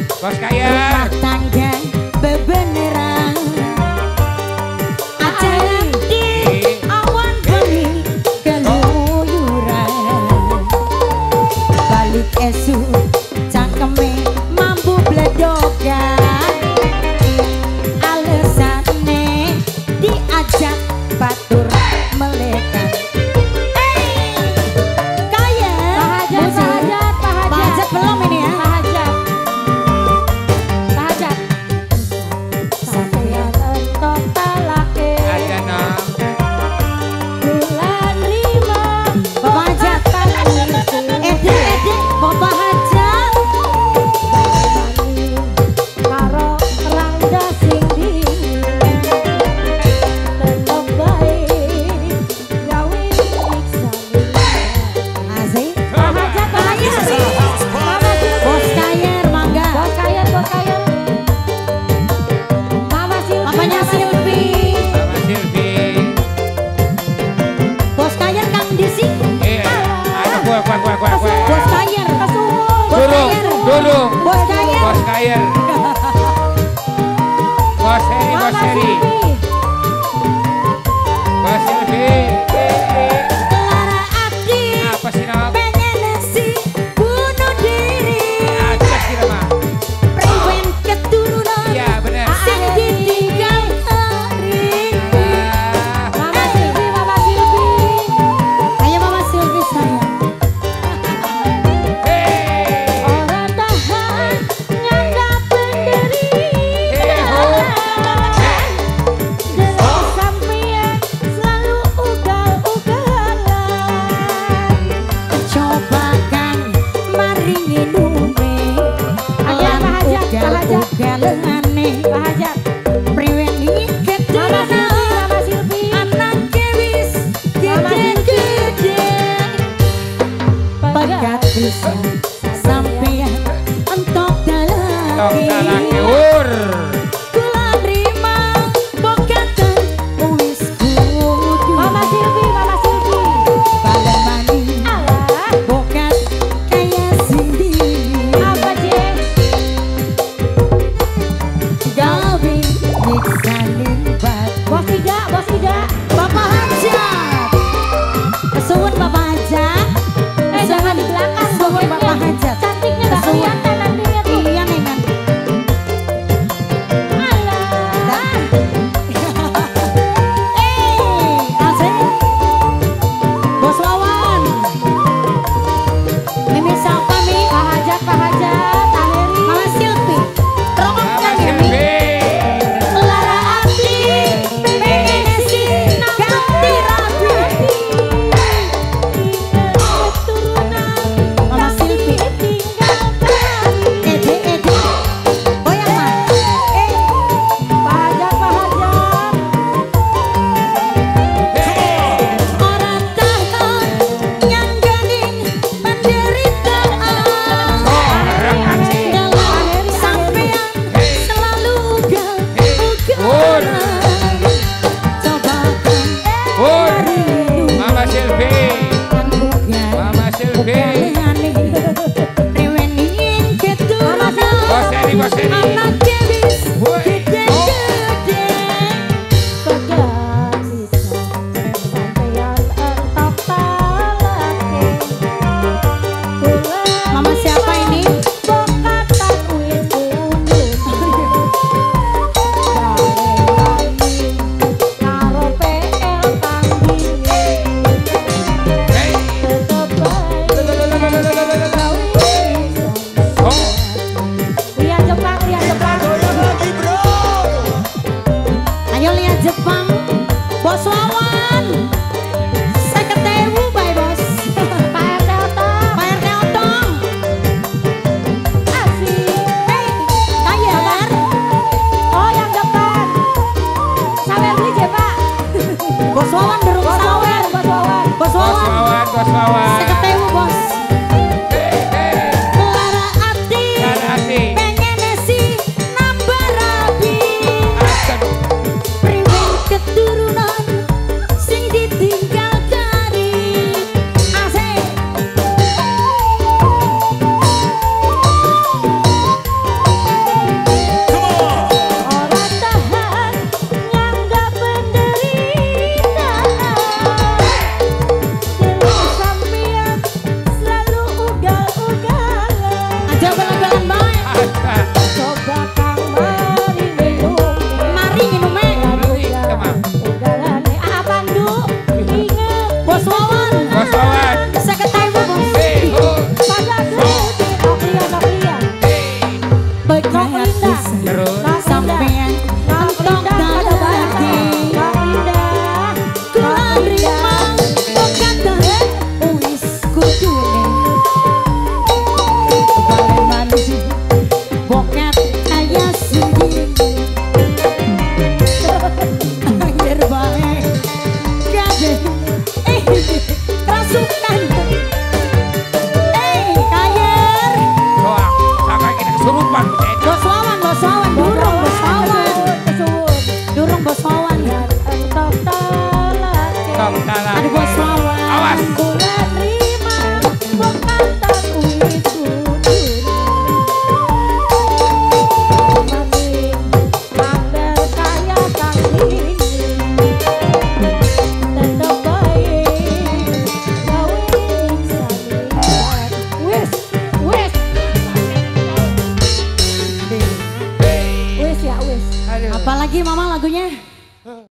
Bos kaya. Rumah tangga bebeneran. Acara di awan bengi keluyuran. Balik esu cangkeme mampu bledokan. Alesane diajak batur melekan. Kaya Pak Hajat belum ini ya. Sampeyan entok talake. Ada nong. Bulan rima Bapak Hajat. Edi Bapak Hajat. Karo rangga sing dingin. Tetep bae gawe nyiksa. Asik. Pak Hajat Bos Kayer mangga. Bos Kayer. Mama Silvi. Mamanya Silvi. Mama Silvi. Bos Kayer Kang Disi. Iya. Ayo gua. Bos Kayer. Durung. Bos Kayer. Bos kaya. Bos Heri. Bos Silvi. Lara Abdi. Apa sih nong? Pengen si bunuh diri. Aja sih mah. Prewen keturunan. Iya benar. Sing ditinggal hari. Mama Silvi. Ayo Mama Silvi sayang. Orang tahan nganggap penderitaan. Dengan sampeyan selalu ugal-ugalan. Coba Kang maringi nume. Lan ugal-ugalane. Priweni keturunan. Anake wis gede-gede. Pegat bisa sampeyan entok Tok dalaki. talake Kula nrima bokatan wis kudu. Mama Silvi. Balen mani bokat kaya Cindy. Apa Jeng? Gawe nyiksanin bat. Bos Ida. Bapak Hajat. Kesuwun Bapak Hajat. Jangan di belakang. Kesuwun Bapak Hajat. Cantiknya gak kelihatan nantinya tuh. Iya nih nanti. Asik. Bos Wawan. Mimi siapa nih? Pak Hajat, Taheri. Mama Silvi. Rongokkan ya Mi. Lara Abdi. Pengen si ganti rapi. Mama Silvi. Ede. Oh yang mana? Pak Hajat. Orang tahan yang gening penderitaan. Dalam sampeyan selalu ugal-ugalan. Coba Kang maringi Mama Silvi. kan Mama Silvi. Reweni keturunan. Bos Heri. Anake wis Woi. gede-gede. Pegat bisa sampeyan entok talake. Mama siapa ini? Bokatan wis unduh. Karo PL Kang dingin. Hei. Tetep bae gawe Oh. Ria Jepang. Apalagi Mama lagunya?